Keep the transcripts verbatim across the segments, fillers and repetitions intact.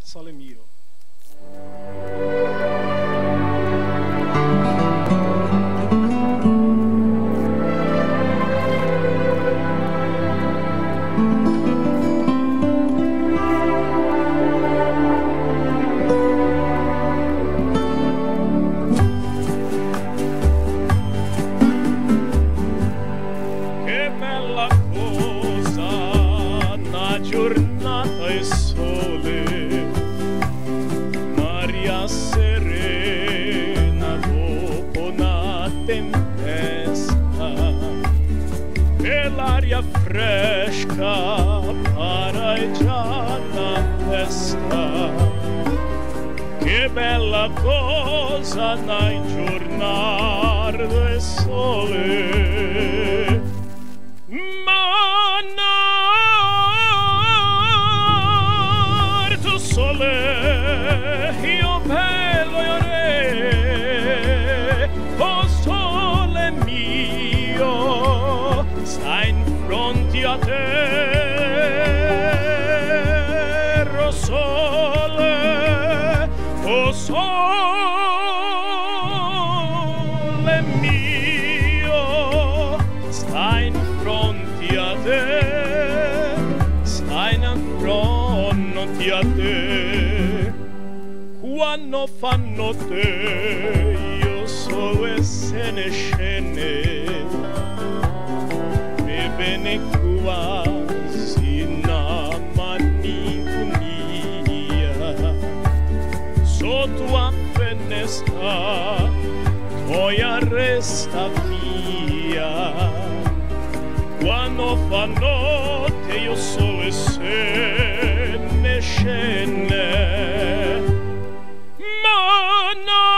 Sole Mio. Giornata e sole, un'aria serena dopo una tempesta, e l'aria fresca pareggia la festa. Che bella cosa nel giornare del sole, ma sole, io bello io re, oh sole mio, sta in fronte a te, oh sole, oh sole mio, sta in fronte a te, sta in fronte a te. Quando fanno te io so e se ne scene, e bene quasi una malinconia sotto a finestra poi resta via. Quando fa notte io so e se ne scene, ma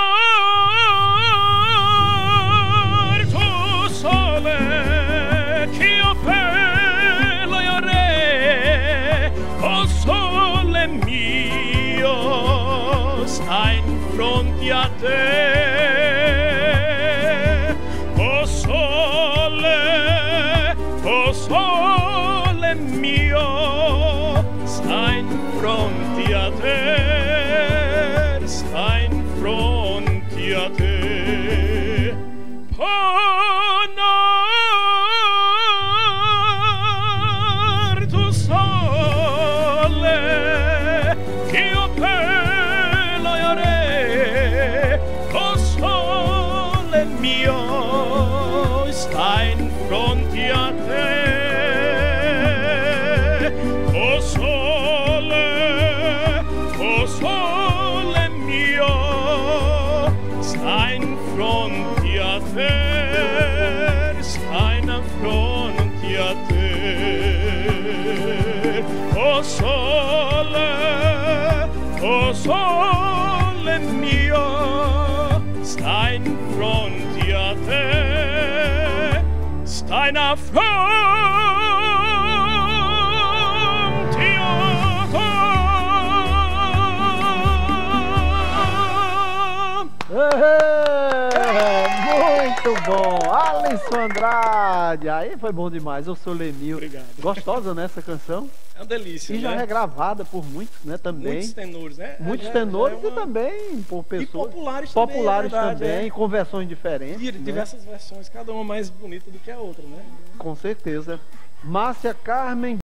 non tu sole che io pelo io re, oh sole mio, sta in fronte a te, oh sole, oh sole mio, sta in fronte a te, sta in fronte a te. Ponar tu sole che io pelo io re, oh sole mio, sta in fronte a te, oh sole, oh sole mio, sta in fronte a te, sta in fronte a te, oh sole, oh sole mio, sta in fronte a te, sta in fronte a te. Muito bom, Alisson Andrade, aí foi bom demais, o Sole Mio. Obrigado. Gostosa, né, essa canção? É uma delícia, E já né? é gravada por muitos, né, também. Muitos tenores, né? Muitos É, tenores é uma... e também por pessoas... E populares, populares também, é verdade, também, é. com versões diferentes. E né? diversas versões, cada uma mais bonita do que a outra, né? Com certeza. Márcia Carmen